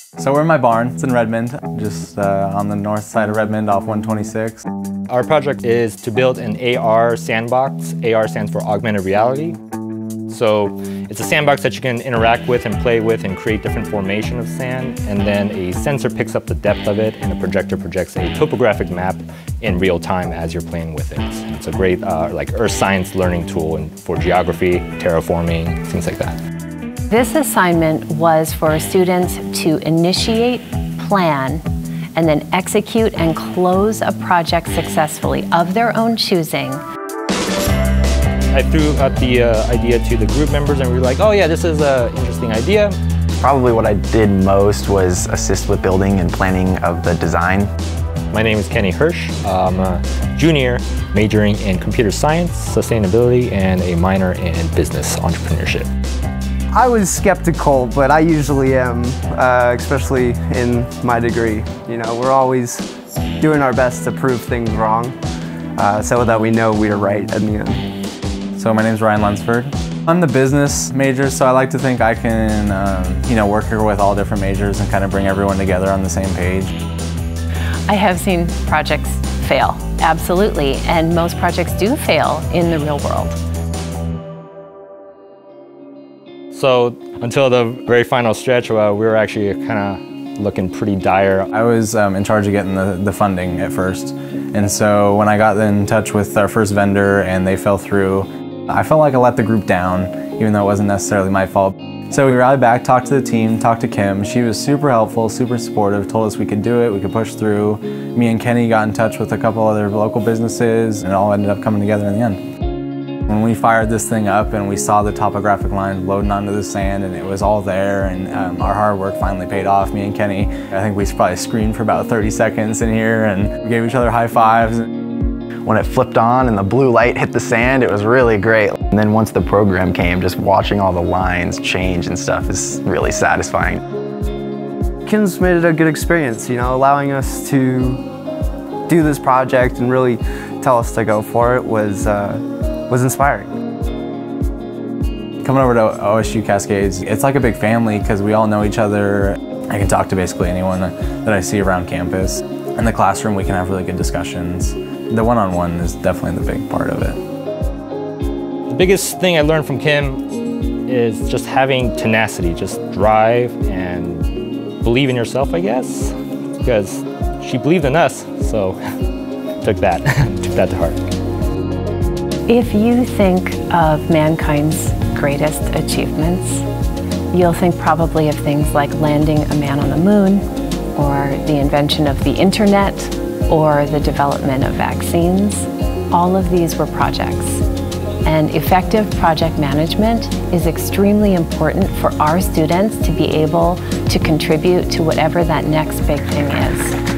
So we're in my barn. It's in Redmond, just on the north side of Redmond off 126. Our project is to build an AR sandbox. AR stands for augmented reality. So it's a sandbox that you can interact with and play with and create different formation of sand. And then a sensor picks up the depth of it and a projector projects a topographic map in real time as you're playing with it. It's a great like earth science learning tool for geography, terraforming, things like that. This assignment was for students to initiate, plan, and then execute and close a project successfully of their own choosing. I threw out the idea to the group members and we were like, oh yeah, this is an interesting idea. Probably what I did most was assist with building and planning of the design. My name is Kenny Hirsch. I'm a junior majoring in computer science, sustainability, and a minor in business entrepreneurship. I was skeptical, but I usually am, especially in my degree. You know, we're always doing our best to prove things wrong so that we know we are right at the end. So my name's Ryan Lunsford. I'm the business major, so I like to think I can you know, work here with all different majors and kind of bring everyone together on the same page. I have seen projects fail, absolutely, and most projects do fail in the real world. So until the very final stretch, we were actually kind of looking pretty dire. I was in charge of getting the funding at first, and so when I got in touch with our first vendor and they fell through, I felt like I let the group down, even though it wasn't necessarily my fault. So we rallied back, talked to the team, talked to Kim. She was super helpful, super supportive, told us we could do it, we could push through. Me and Kenny got in touch with a couple other local businesses, and it all ended up coming together in the end. When we fired this thing up and we saw the topographic lines loading onto the sand and it was all there, and our hard work finally paid off, me and Kenny. I think we probably screamed for about 30 seconds in here and we gave each other high fives. When it flipped on and the blue light hit the sand, it was really great. And then once the program came, just watching all the lines change and stuff is really satisfying. Kim's made it a good experience, you know, allowing us to do this project and really tell us to go for it was inspiring. Coming over to OSU-Cascades, it's like a big family because we all know each other. I can talk to basically anyone that I see around campus. In the classroom, we can have really good discussions. The one-on-one is definitely the big part of it. The biggest thing I learned from Kim is just having tenacity, just drive and believe in yourself, I guess, because she believed in us, so took that to heart. If you think of mankind's greatest achievements, you'll think probably of things like landing a man on the moon, or the invention of the internet, or the development of vaccines. All of these were projects. And effective project management is extremely important for our students to be able to contribute to whatever that next big thing is.